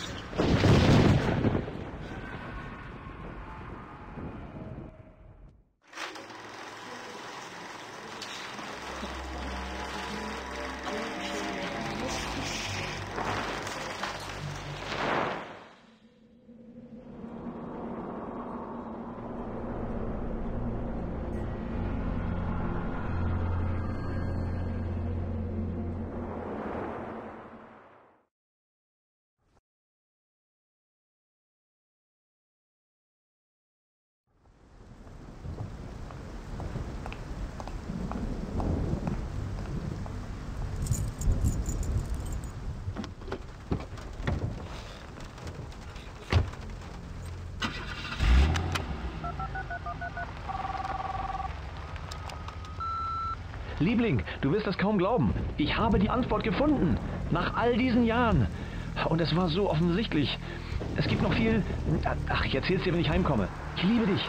Liebling, du wirst das kaum glauben. Ich habe die Antwort gefunden. Nach all diesen Jahren. Und es war so offensichtlich. Es gibt noch viel... Ach, ich erzähl's dir, wenn ich heimkomme. Ich liebe dich.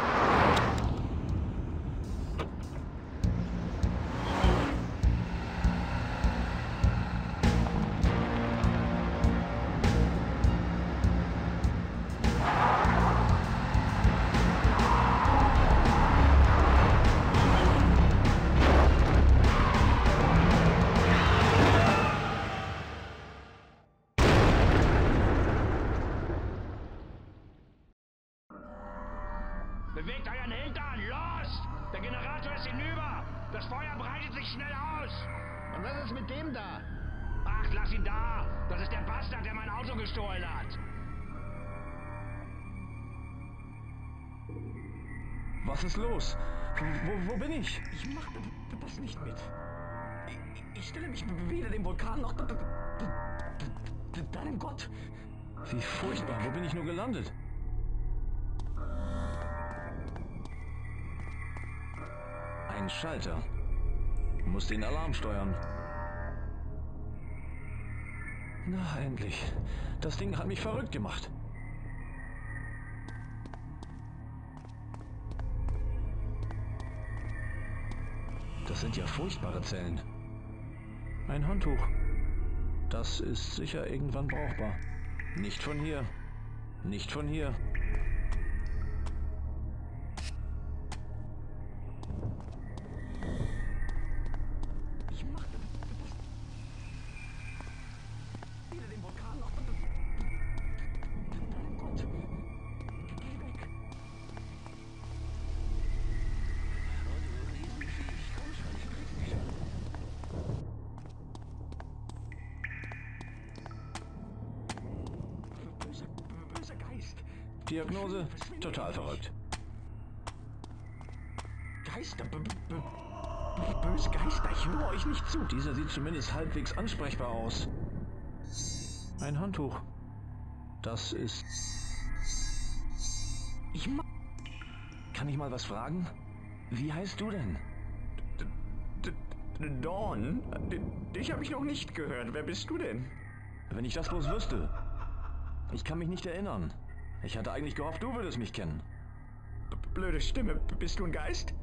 Bewegt euren Hintern! Los! Der Generator ist hinüber! Das Feuer breitet sich schnell aus! Und was ist mit dem da? Ach, lass ihn da! Das ist der Bastard, der mein Auto gestohlen hat! Was ist los? Wo bin ich? Ich mach das nicht mit. Ich stelle mich weder dem Vulkan noch deinem Gott. Wie furchtbar, wo bin ich nur gelandet? Ein Schalter. Muss den Alarm steuern. Na, endlich. Das Ding hat mich verrückt gemacht. Das sind ja furchtbare Zellen. Ein Handtuch. Das ist sicher irgendwann brauchbar. Nicht von hier. Nicht von hier. Ich mach das weder dem Vulkan noch deinem Gott. Geh weg. Böser Geist. Diagnose? Total verrückt. Geister, böse Geister, ich höre euch nicht zu. Dieser sieht zumindest halbwegs ansprechbar aus. Ein Handtuch. Das ist... Kann ich mal was fragen? Wie heißt du denn? Dawn? Dich habe ich noch nicht gehört. Wer bist du denn? Wenn ich das bloß wüsste. Ich kann mich nicht erinnern. Ich hatte eigentlich gehofft, du würdest mich kennen. Blöde Stimme. Bist du ein Geist?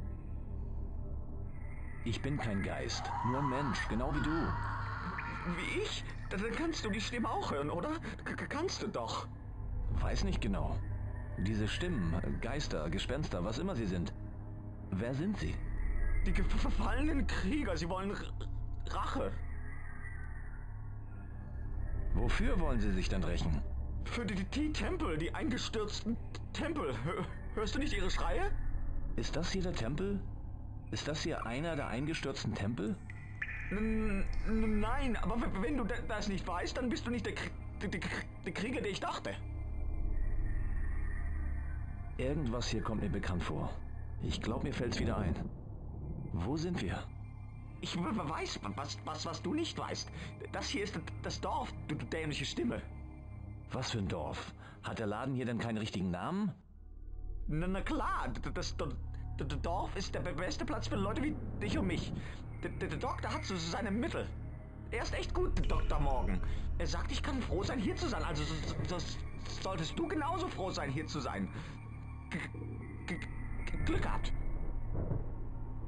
Ich bin kein Geist, nur ein Mensch, genau wie du. Wie ich? Dann kannst du die Stimme auch hören, oder? Kannst du doch. Weiß nicht genau. Diese Stimmen, Geister, Gespenster, was immer sie sind. Wer sind sie? Die verfallenen Krieger, sie wollen Rache. Wofür wollen sie sich denn rächen? Für die Tempel, die eingestürzten Tempel. Hörst du nicht ihre Schreie? Ist das hier der Tempel? Ist das hier einer der eingestürzten Tempel? Nein, aber wenn du das nicht weißt, dann bist du nicht der Krieger, der ich dachte. Irgendwas hier kommt mir bekannt vor. Ich glaube, mir fällt's wieder ein. Wo sind wir? Ich weiß was du nicht weißt. Das hier ist das Dorf, du dämliche Stimme. Was für ein Dorf? Hat der Laden hier denn keinen richtigen Namen? Na klar, das Dorf ist der beste Platz für Leute wie dich und mich. Der Doktor hat so seine Mittel. Er ist echt gut, Dr. Morgan. Er sagt, ich kann froh sein, hier zu sein. Also solltest du genauso froh sein, hier zu sein. Glück gehabt.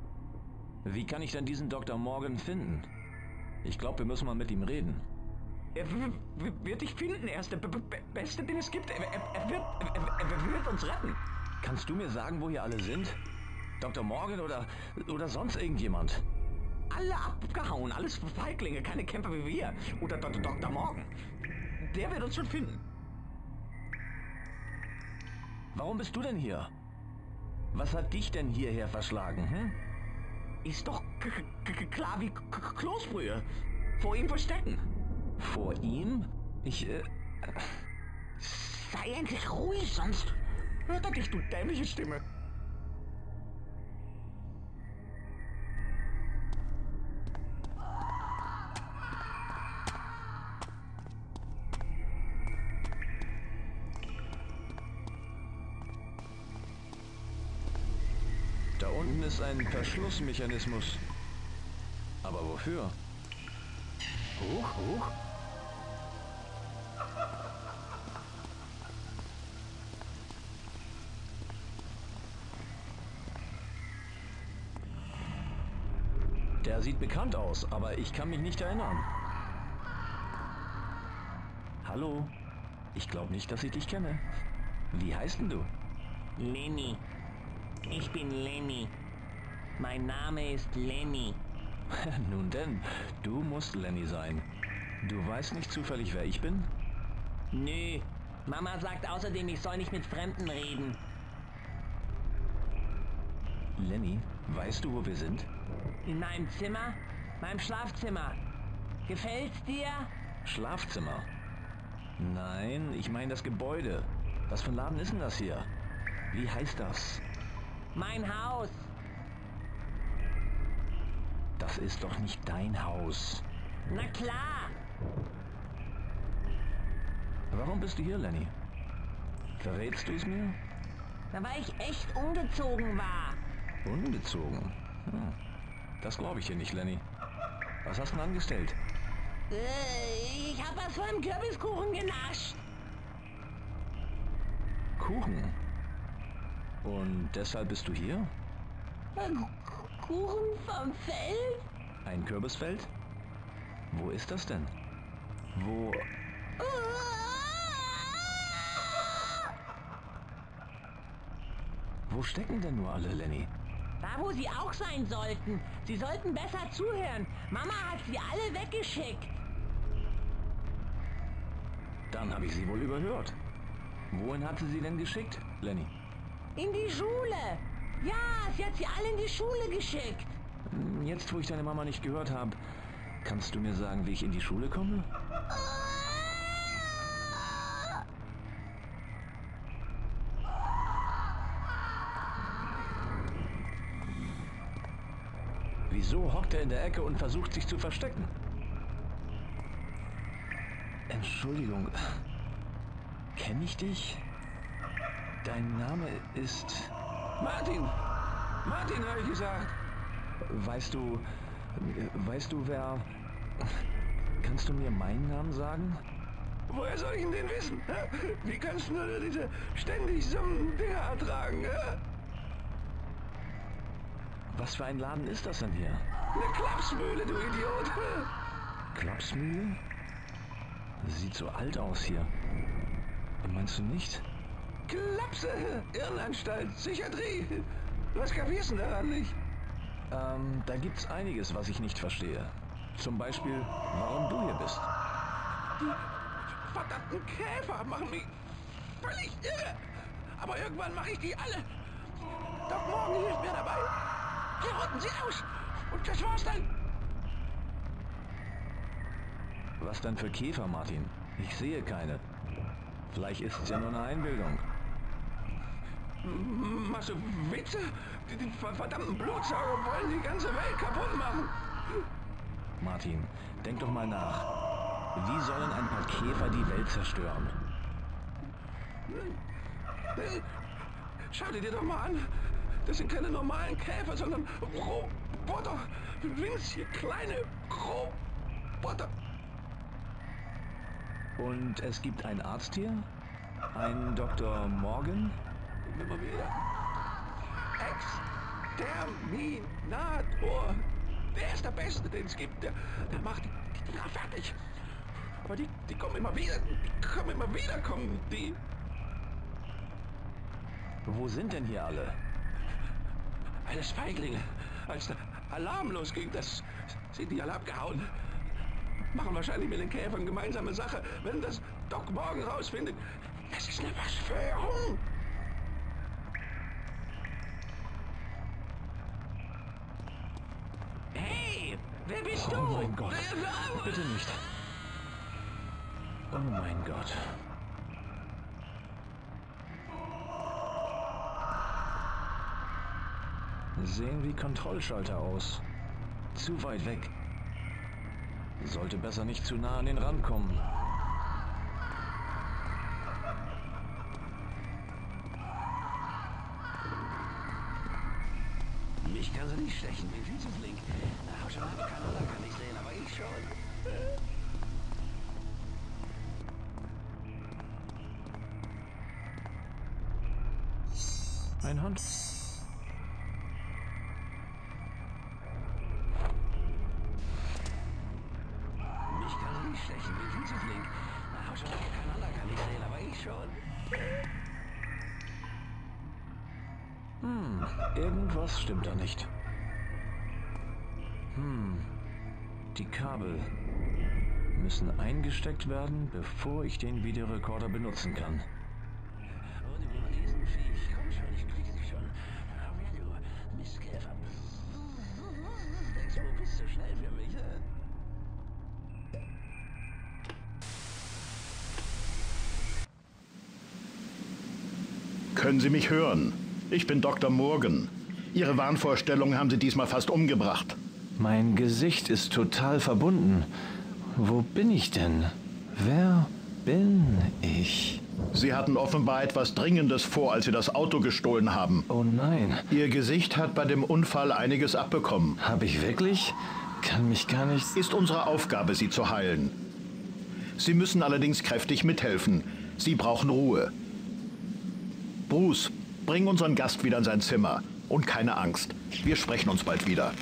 Wie kann ich denn diesen Dr. Morgan finden? Ich glaube, wir müssen mal mit ihm reden. wird dich finden. Er ist der Beste, den es gibt. Er wird uns retten. Kannst du mir sagen, wo hier alle sind? Dr. Morgan oder sonst irgendjemand? Alle abgehauen, alles Feiglinge, keine Kämpfer wie wir. Oder Dr. Morgan. Der wird uns schon finden. Warum bist du denn hier? Was hat dich denn hierher verschlagen, hm? Ist doch klar wie Kloßbrühe. Vor ihm verstecken. Vor ihm? Sei endlich ruhig, sonst hört er dich, du dämliche Stimme. Da unten ist ein Verschlussmechanismus. Aber wofür? Hoch. Der sieht bekannt aus, aber ich kann mich nicht erinnern. Hallo? Ich glaube nicht, dass ich dich kenne. Wie heißt denn du? Lenny. Ich bin Lenny. Mein Name ist Lenny. Nun denn, du musst Lenny sein. Du weißt nicht zufällig, wer ich bin? Nö. Mama sagt außerdem, ich soll nicht mit Fremden reden. Lenny, weißt du, wo wir sind? In meinem Zimmer? Meinem Schlafzimmer. Gefällt's dir? Schlafzimmer? Nein, ich meine das Gebäude. Was für ein Laden ist denn das hier? Wie heißt das? Mein Haus. Das ist doch nicht dein Haus. Na klar. Warum bist du hier, Lenny? Verrätst du es mir? Na, weil ich echt umgezogen war. Unbezogen? Das glaube ich dir nicht, Lenny. Was hast du denn angestellt? Ich hab was vom Kürbiskuchen genascht. Kuchen? Und deshalb bist du hier? Kuchen vom Feld? Ein Kürbisfeld? Wo ist das denn? Wo... Wo stecken denn nur alle, Lenny? Da, wo sie auch sein sollten. Sie sollten besser zuhören. Mama hat sie alle weggeschickt. Dann habe ich sie wohl überhört. Wohin hat sie denn geschickt, Lenny? In die Schule. Ja, sie hat sie alle in die Schule geschickt. Jetzt, wo ich deine Mama nicht gehört habe, kannst du mir sagen, wie ich in die Schule komme? Wieso hockt er in der Ecke und versucht, sich zu verstecken? Entschuldigung. Kenne ich dich? Dein Name ist... Martin! Martin, habe ich gesagt. Weißt du, wer... Kannst du mir meinen Namen sagen? Woher soll ich denn wissen? Hä? Wie kannst du nur diese ständig so Dinger ertragen? Hä? Was für ein Laden ist das denn hier? Eine Klapsmühle, du Idiot! Klapsmühle? Sieht so alt aus hier. Meinst du nicht? Klapse! Irrenanstalt, Psychiatrie! Was kapierst du daran nicht? Da gibt's einiges, was ich nicht verstehe. Zum Beispiel, warum du hier bist. Die verdammten Käfer machen mich völlig irre! Aber irgendwann mache ich die alle! Doc Morgan hilft mir dabei! Wir rotten sie aus! Und das war's dann! Was denn für Käfer, Martin? Ich sehe keine. Vielleicht ist es ja nur eine Einbildung. Machst du Witze? Die verdammten Blutsauger wollen die ganze Welt kaputt machen! Martin, denk doch mal nach. Wie sollen ein paar Käfer die Welt zerstören? Schau dir doch mal an! Das sind keine normalen Käfer, sondern Roboter! Winzige kleine Roboter! Und es gibt einen Arzt hier? Ein Dr. Morgan? Immer wieder. Exterminator! Der ist der Beste, den es gibt. Der macht die Dinger fertig. Aber die kommen immer wieder. Kommen die. Wo sind denn hier alle? Alles Feiglinge. Als der Alarm losging, sind die alle abgehauen. Machen wahrscheinlich mit den Käfern gemeinsame Sache. Wenn das Doc morgen rausfindet, das ist eine Verschwörung. Hey, wer bist du? Oh mein Gott, bitte nicht. Oh mein Gott. Sehen wie Kontrollschalter aus. Zu weit weg. Sollte besser nicht zu nah an den Rand kommen. Mich kann sie nicht stechen, bin viel zu flink. Schon lange Kanada kann ich sehen, aber ich schon. Ein Hand. Mich kann sie nicht stechen, bin viel zu flink. Schon lange Kanada kann ich sehen, aber ich schon. Irgendwas stimmt da nicht. Die Kabel müssen eingesteckt werden, bevor ich den Videorekorder benutzen kann. Oh, du Riesenviech. Komm schon, ich krieg dich schon. Du Mistkäfer. Denkst du, du bist so schnell für mich, Können Sie mich hören? Ich bin Dr. Morgan. Ihre Wahnvorstellungen haben Sie diesmal fast umgebracht. Mein Gesicht ist total verbunden. Wo bin ich denn? Wer bin ich? Sie hatten offenbar etwas Dringendes vor, als Sie das Auto gestohlen haben. Oh nein. Ihr Gesicht hat bei dem Unfall einiges abbekommen. Habe ich wirklich? Kann mich gar nicht... Ist unsere Aufgabe, Sie zu heilen. Sie müssen allerdings kräftig mithelfen. Sie brauchen Ruhe. Bruce, bring unseren Gast wieder in sein Zimmer. Und keine Angst. Wir sprechen uns bald wieder.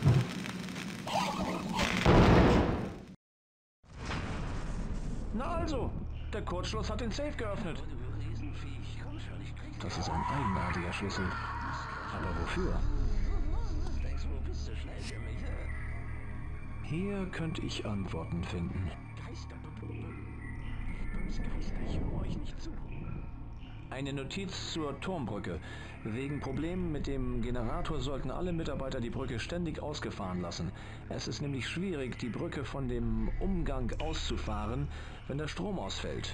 Na also, der Kurzschluss hat den Safe geöffnet. Das ist ein eigenartiger Schlüssel. Aber wofür? Hier könnte ich Antworten finden. Eine Notiz zur Turmbrücke. Wegen Problemen mit dem Generator sollten alle Mitarbeiter die Brücke ständig ausgefahren lassen. Es ist nämlich schwierig, die Brücke von dem Umgang auszufahren, wenn der Strom ausfällt.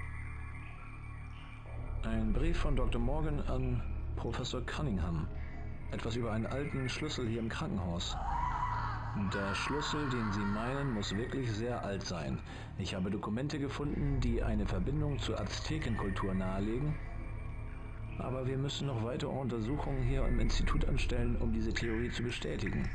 Ein Brief von Dr. Morgan an Professor Cunningham. Etwas über einen alten Schlüssel hier im Krankenhaus. Der Schlüssel, den Sie meinen, muss wirklich sehr alt sein. Ich habe Dokumente gefunden, die eine Verbindung zur Aztekenkultur nahelegen. Aber wir müssen noch weitere Untersuchungen hier im Institut anstellen, um diese Theorie zu bestätigen.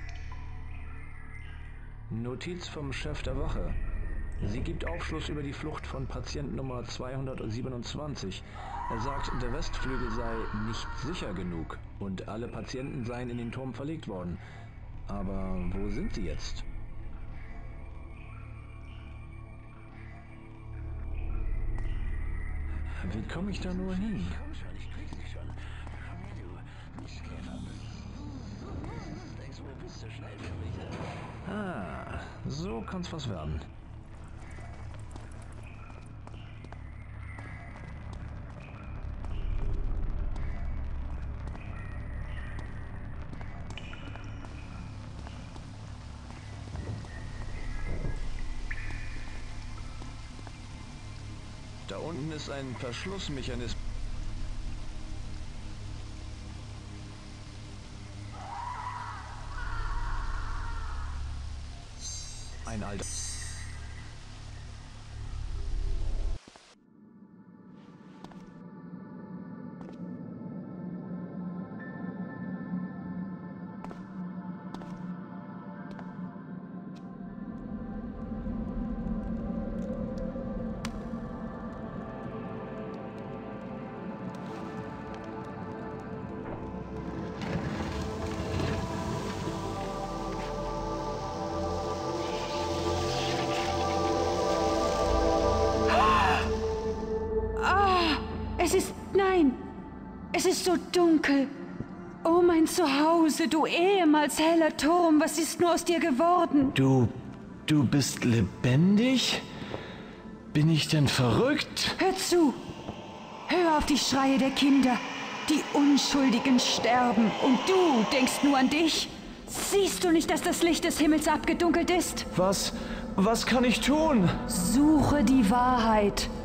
Notiz vom Chef der Wache. Sie gibt Aufschluss über die Flucht von Patient Nummer 227. Er sagt, der Westflügel sei nicht sicher genug und alle Patienten seien in den Turm verlegt worden. Aber wo sind sie jetzt? Wie komme ich da nur hin? Ah, so kann's was werden. Da unten ist ein Verschlussmechanismus. Ein alter... Nein! Es ist so dunkel. Oh, mein Zuhause, du ehemals heller Turm, was ist nur aus dir geworden? Du bist lebendig? Bin ich denn verrückt? Hör zu! Hör auf die Schreie der Kinder. Die Unschuldigen sterben und du denkst nur an dich. Siehst du nicht, dass das Licht des Himmels abgedunkelt ist? Was kann ich tun? Suche die Wahrheit.